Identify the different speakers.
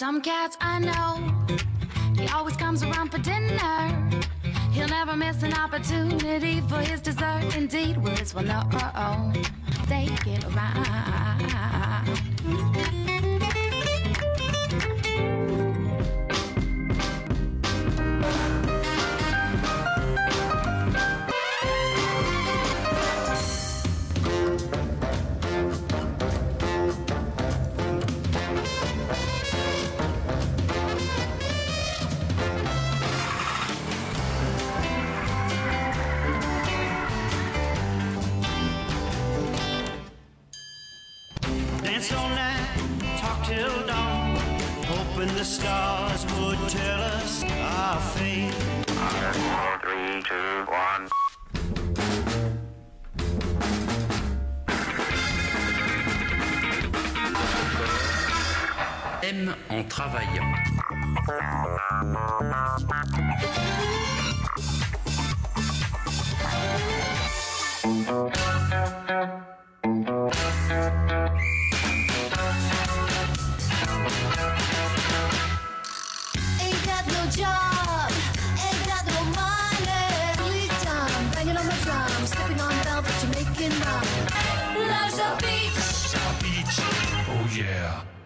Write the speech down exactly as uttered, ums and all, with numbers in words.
Speaker 1: Some cats I know, he always comes around for dinner. He'll never miss an opportunity for his dessert. Indeed, words will know they get around.
Speaker 2: Dance all night, talk till dawn, hoping the stars would tell us our fate.
Speaker 3: Four, three, two, one.
Speaker 4: Aime en travaillant.
Speaker 5: Ain't got no job, ain't got no money. Lead time, banging on the drum, stepping on velvet, Jamaican rum. Love's a beach.
Speaker 4: Beach. Oh yeah.